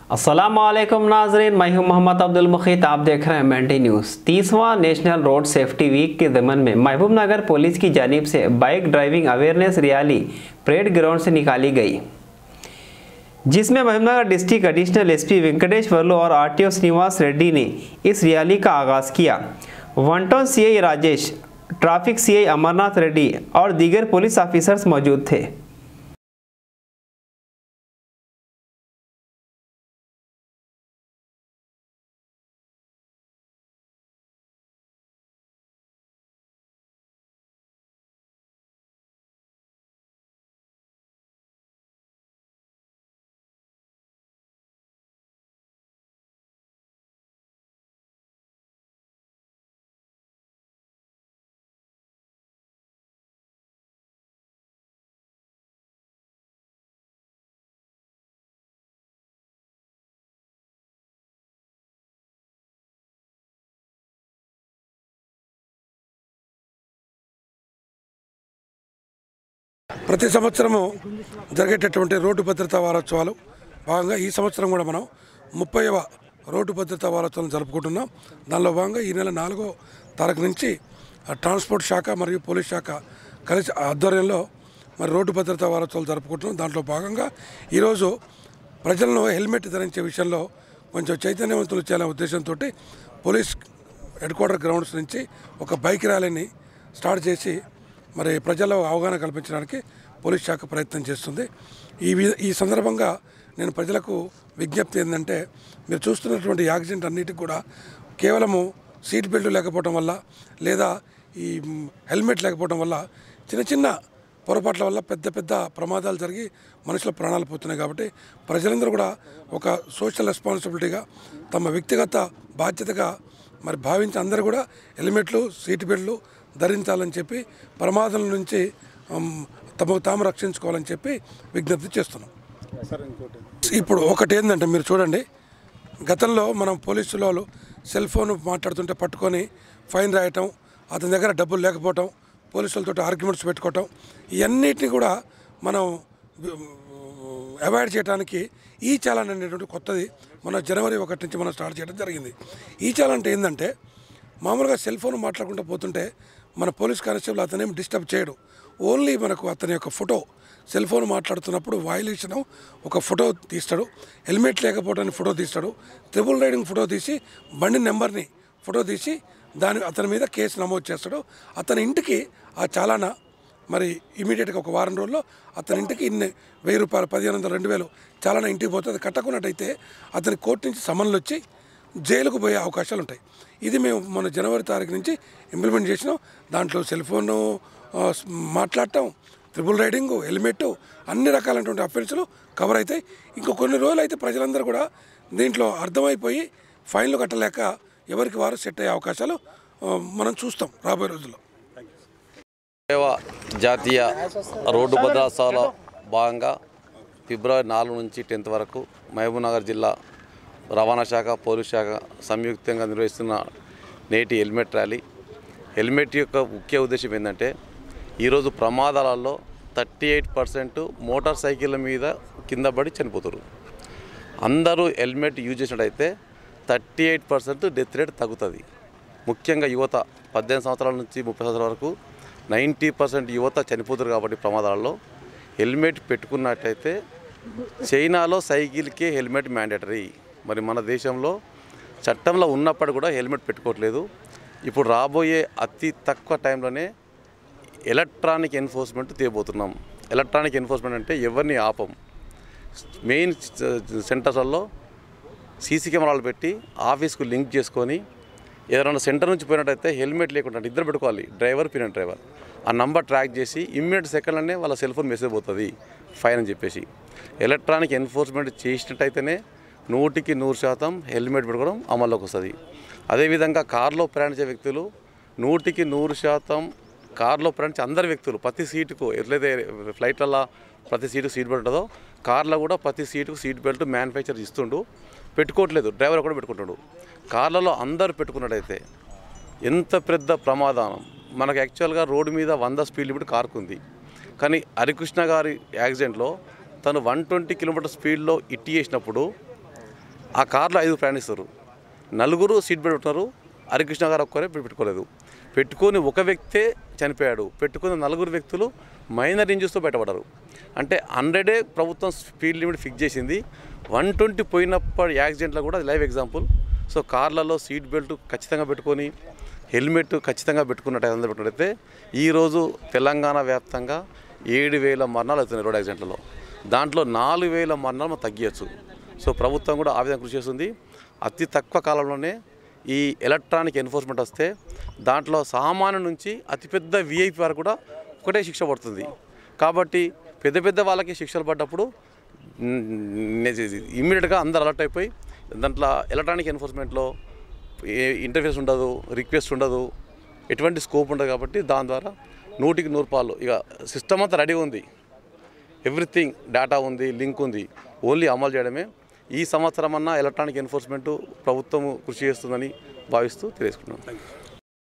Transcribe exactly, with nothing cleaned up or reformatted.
अस्सलामुअलैकुम नाजरीन, मैं हूं मोहम्मद अब्दुल मुखीत। आप देख रहे हैं एमएनटी न्यूज़। तीसवां नेशनल रोड सेफ्टी वीक के ज़मन में महबूबनगर पुलिस की जानिब से bike driving awareness rally parade ground से निकाली गई, जिसमें Mahabubnagar district additional SP Venkateshwarlu और आरटीओ श्रीनिवास रेड्डी ने इस रैली का आगाज़ किया। One town CI Rajesh, traffic CI Amarnath Reddy और दीगर पुलिस ऑफिसर्स मौजूद थे। ప్రతి సంవత్సరము జరిగేటటువంటి రోడ్డు భద్రతా వారోత్సవాలు భాగంగా ఈ సంవత్సరం కూడా మనం ముప్పైవ రోడ్డు భద్రతా వారోత్సవం జరుపుకుంటున్నాం. దానిలో భాగంగా ఈ నెల నాలుగో తారీఖు నుంచి ట్రాన్స్పోర్ట్ శాఖ మరియు పోలీస్ శాఖ కలిసి ఆధ్వర్యంలో మరి రోడ్డు భద్రతా వారోత్సవాలు జరుపుకుంటున్నాం. దాంట్లో భాగంగా ఈరోజు ప్రజలను హెల్మెట్ ధరించే విషయంలో కొంచెం చైతన్యవంతులు చేయాలనే ఉద్దేశంతో పోలీస్ హెడ్ క్వార్టర్ గ్రౌండ్స్ నుంచి ఒక బైక్ ర్యాలీని స్టార్ట్ చేసి మరి ప్రజల్లో అవగాహన కల్పించడానికి పోలీస్ శాఖ ప్రయత్నం చేస్తుంది. ఈ ఈ సందర్భంగా నేను ప్రజలకు విజ్ఞప్తి ఏంటంటే, మీరు చూస్తున్నటువంటి యాక్సిడెంట్ అన్నిటికి కూడా కేవలము సీట్ బెల్ట్ లేకపోవడం వల్ల లేదా ఈ హెల్మెట్ లేకపోవడం వల్ల చిన్న చిన్న పొరపాట్ల వల్ల పెద్ద పెద్ద ప్రమాదాలు జరిగి మనుషుల ప్రాణాలు పోతున్నాయి. కాబట్టి ప్రజలందరూ కూడా ఒక సోషల్ రెస్పాన్సిబిలిటీగా తమ వ్యక్తిగత బాధ్యతగా మరి భావించి అందరూ కూడా హెల్మెట్లు సీట్ బెల్ట్లు ధరించాలని చెప్పి ప్రమాదాల నుంచి తమకు తాము రక్షించుకోవాలని చెప్పి విజ్ఞప్తి చేస్తున్నాం. ఇప్పుడు ఒకటి ఏంటంటే, మీరు చూడండి, గతంలో మనం పోలీసుల వాళ్ళు సెల్ ఫోన్ మాట్లాడుతుంటే పట్టుకొని ఫైన్ రాయటం, అతని దగ్గర డబ్బులు లేకపోవటం, పోలీసులతో ఆర్గ్యుమెంట్స్ పెట్టుకోవటం, ఇవన్నిటిని కూడా మనం అవాయిడ్ చేయడానికి ఈ చాలన్ అనేటువంటి కొత్తది మన జనవరి ఒకటి నుంచి మనం స్టార్ట్ చేయడం జరిగింది. ఈ చాలన్ అంటే ఏంటంటే, మామూలుగా సెల్ ఫోన్ మాట్లాడుకుంటూ పోతుంటే మన పోలీస్ కానిస్టేబుల్ అతనేం డిస్టర్బ్ చేయడు. ఓన్లీ మనకు అతని యొక్క ఫోటో, సెల్ ఫోన్ మాట్లాడుతున్నప్పుడు వైలేషన్ ఒక ఫోటో తీస్తాడు, హెల్మెట్ లేకపోవడానికి ఫోటో తీస్తాడు, ట్రిపుల్ రైడింగ్ ఫోటో తీసి బండి నెంబర్ని ఫోటో తీసి దాని అతని మీద కేసు నమోదు చేస్తాడు. అతని ఇంటికి ఆ చాలానా మరి ఇమీడియట్గా ఒక వారం రోజుల్లో అతని ఇంటికి ఇన్ని వెయ్యి రూపాయలు పదిహేను వందలు రెండు వేలు చాలానా ఇంటికి పోతుంది. కట్టకున్నట్టయితే అతని కోర్టు నుంచి సమన్లు వచ్చి జైలుకు పోయే అవకాశాలు ఉంటాయి. ఇది మేము మన జనవరి తారీఖు నుంచి ఇంప్లిమెంట్ చేసినాం. దాంట్లో సెల్ ఫోన్ మాట్లాడటం, ట్రిపుల్ రైడింగ్, హెల్మెట్, అన్ని రకాలైనటువంటి అఫెన్సులు కవర్ అవుతాయి. ఇంకో కొన్ని రోజులు అయితే ప్రజలందరూ కూడా దీంట్లో అర్థమైపోయి ఫైన్లు కట్టలేక ఎవరికి వారు సెట్ అయ్యే అవకాశాలు మనం చూస్తాం రాబోయే రోజుల్లో. జాతీయ రోడ్డు భద్రతలో భాగంగా ఫిబ్రవరి నాలుగు నుంచి టెన్త్ వరకు మహబూబ్నగర్ జిల్లా రవాణా శాఖ, పోలీస్ శాఖ సంయుక్తంగా నిర్వహిస్తున్న నేటి హెల్మెట్ ర్యాలీ. హెల్మెట్ యొక్క ముఖ్య ఉద్దేశం ఏంటంటే, ఈరోజు ప్రమాదాలలో థర్టీ ఎయిట్ పర్సెంట్ మోటార్ సైకిళ్ళ మీద కింద పడి చనిపోతారు. అందరూ హెల్మెట్ యూజ్ చేసినట్టయితే thirty eight percent death rate తగ్గుతుంది. ముఖ్యంగా యువత పద్దెనిమిది సంవత్సరాల నుంచి ముప్పై సంవత్సరాల వరకు నైంటీ పర్సెంట్ యువత చనిపోతారు. కాబట్టి ప్రమాదాలలో హెల్మెట్ పెట్టుకున్నట్టయితే, చైనాలో సైకిల్కి హెల్మెట్ మ్యాండేటరీ, మరి మన దేశంలో చట్టంలో ఉన్నప్పుడు కూడా హెల్మెట్ పెట్టుకోవట్లేదు. ఇప్పుడు రాబోయే అతి తక్కువ టైంలోనే ఎలక్ట్రానిక్ ఎన్ఫోర్స్మెంట్ తీయబోతున్నాం. ఎలక్ట్రానిక్ ఎన్ఫోర్స్మెంట్ అంటే ఎవరిని ఆపం. మెయిన్ సెంటర్స్లలో సీసీ కెమెరాలు పెట్టి ఆఫీస్కు లింక్ చేసుకొని ఏదైనా సెంటర్ నుంచి పోయినట్టయితే హెల్మెట్ లేకుండా ఇద్దరు పెట్టుకోవాలి, డ్రైవర్ పిన్ డ్రైవర్. ఆ నంబర్ ట్రాక్ చేసి ఇమ్మీడియట్ సెకండ్లోనే వాళ్ళ సెల్ ఫోన్ మెసేజ్ పోతుంది ఫైన్ అని చెప్పేసి. ఎలక్ట్రానిక్ ఎన్ఫోర్స్మెంట్ చేసినట్టయితేనే నూటికి నూరు శాతం హెల్మెట్ పెట్టుకోవడం అమల్లోకి వస్తుంది. అదేవిధంగా కారులో ప్రయాణించే వ్యక్తులు నూటికి నూరు శాతం కారులో ప్రయాణించే అందరి వ్యక్తులు ప్రతి సీటుకు ఎట్లయితే ఫ్లైట్లలో ప్రతి సీటుకు సీట్ బెల్ట్ ఉంటుందో, కార్లో కూడా ప్రతి సీటుకు సీట్ బెల్ట్ మ్యానుఫ్యాక్చర్ ఇస్తుండు, పెట్టుకోవట్లేదు, డ్రైవర్ కూడా పెట్టుకుంటాడు. కార్లలో అందరు పెట్టుకున్నట్టయితే ఎంత పెద్ద ప్రమాదం. మనకు యాక్చువల్గా రోడ్డు మీద వంద స్పీడ్ లిమిట్ కారుకుంది, కానీ హరికృష్ణ గారి యాక్సిడెంట్లో తను వన్ ట్వంటీ కిలోమీటర్ స్పీడ్లో ఇట్టి చేసినప్పుడు ఆ కార్లో ఐదు ప్రయాణిస్తారు, నలుగురు సీట్ బెల్ట్ ఉంటారు. హరికృష్ణ గారు ఒక్కరే పెట్టుకోలేదు. పెట్టుకొని ఒక వ్యక్తే చనిపోయాడు. పెట్టుకున్న నలుగురు వ్యక్తులు మైనర్ ఇంజూస్తో బయటపడ్డారు. అంటే హండ్రెడే ప్రభుత్వం స్పీడ్ లిమిట్ ఫిక్స్ చేసింది. వన్ ట్వంటీ పోయినప్పుడు యాక్సిడెంట్లో కూడా లైవ్ ఎగ్జాంపుల్. సో కార్లలో సీట్ బెల్ట్ ఖచ్చితంగా పెట్టుకొని, హెల్మెట్ ఖచ్చితంగా పెట్టుకున్నట్టు అందరూ పెట్టుకున్నట్టయితే ఈరోజు తెలంగాణ వ్యాప్తంగా ఏడు వేల మరణాలు అవుతున్నాయి రోడ్ యాక్సిడెంట్లలో. దాంట్లో నాలుగు వేల మరణాలు మనం తగ్గించచ్చు. సో ప్రభుత్వం కూడా ఆ విధంగా కృషి చేస్తుంది. అతి తక్కువ కాలంలోనే ఈ ఎలక్ట్రానిక్ ఎన్ఫోర్స్మెంట్ వస్తే దాంట్లో సామాన్య నుంచి అతిపెద్ద విఐపి వరకు కూడా ఒకటే శిక్ష పడుతుంది. కాబట్టి పెద్ద పెద్ద వాళ్ళకి శిక్షలు పడ్డప్పుడు ఇమ్మీడియట్గా అందరు అలర్ట్ అయిపోయి దాంట్లో ఎలక్ట్రానిక్ ఎన్ఫోర్స్మెంట్లో ఏ ఇంటర్ఫేస్ ఉండదు, రిక్వెస్ట్ ఉండదు, ఎటువంటి స్కోప్ ఉండదు. కాబట్టి దాని ద్వారా నూటికి నూరు పాలు ఇక సిస్టమ్ అంతా రెడీ ఉంది, ఎవ్రీథింగ్ డేటా ఉంది, లింక్ ఉంది, ఓన్లీ అమలు చేయడమే. ఈ సంవత్సరం అన్నా ఎలక్ట్రానిక్ ఎన్ఫోర్స్మెంట్ ప్రభుత్వం కృషి చేస్తుందని భావిస్తూ తెలియజేసుకున్నాం.